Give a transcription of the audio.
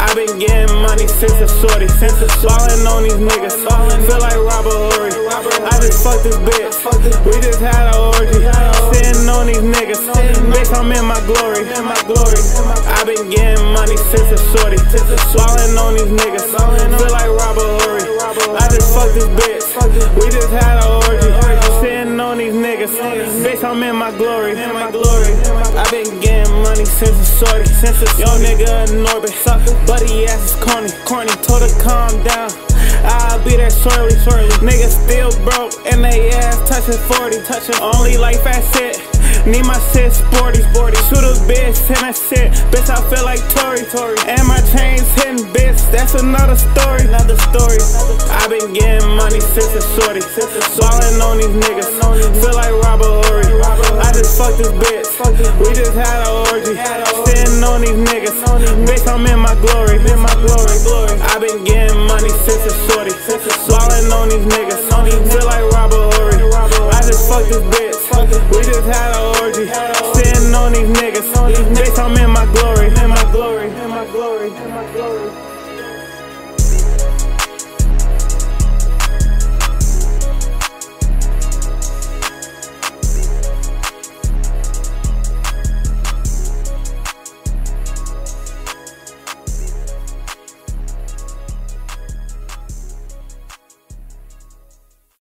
I been getting money since a shorty. Ballin on these niggas, feel like Horry. I just fucked this bitch, we just had an orgy. Sitting on these niggas, bitch, I'm in my glory. I been getting money since a shorty. Ballin on these niggas, feel like Horry. I just fucked this bitch, we just had an orgy. Sitting on these niggas, bitch, I'm in my glory. I been getting money since a shorty. Young nigga in orbit, buddy ass is corny. Told her calm down, I'll be there shortly. Niggas still broke and they ass touching 40. Only like fat shit, need my shit sporty. Shoot a bitch and that shit, bitch, I feel like Tory. And my chains hitting, bitch, that's another story. I been getting money since a shorty. Ballin on these niggas, feel like Horry. I just fucked this bitch, we just had an orgy. Sitting on these niggas, bitch, I'm in my glory. I been getting money since a shorty. Ballin on these niggas, feel like Horry. I just fucked this bitch, we just had an orgy. Sitting on these niggas, bitch, I'm in my glory.